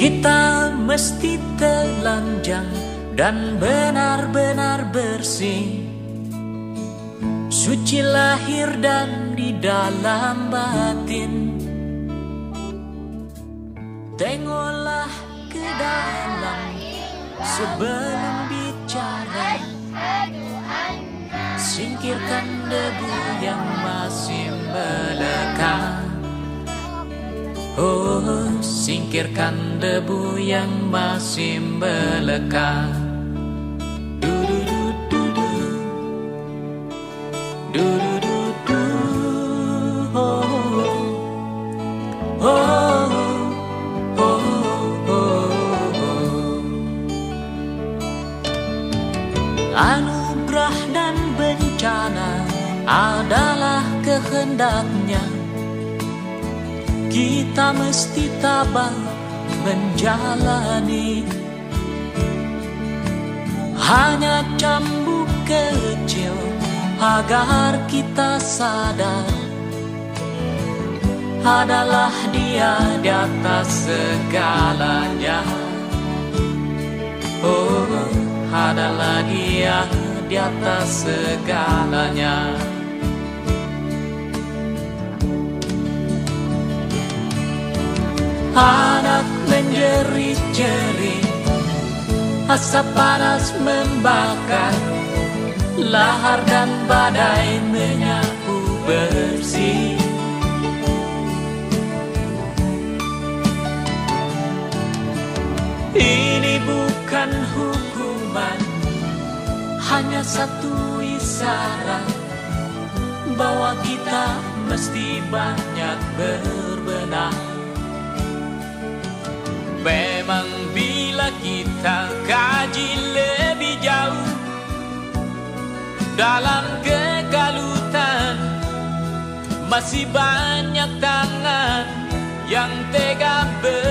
Kita mesti telanjang dan benar-benar bersih, suci lahir dan di dalam batin. Tengoklah ke dalam sebelum bicara, singkirkan debu yang masih melekat. Oh, singkirkan debu yang masih melekat. Du-du-du-du-du, du-du-du-du, oh, oh, oh, oh, oh. Anugerah dan bencana adalah kehendaknya. Kita mesti tabah menjalani. Hanya cambuk kecil agar kita sadar, adalah Dia di atas segalanya. Oh, adalah Dia di atas segalanya. Anak menjerit-jerit, asap panas membakar, lahar dan badai menyapu bersih. Ini bukan hukuman, hanya satu isyarat bahwa kita mesti banyak berbenah. Memang bila kita kaji lebih jauh dalam kekalutan, masih banyak tangan yang tega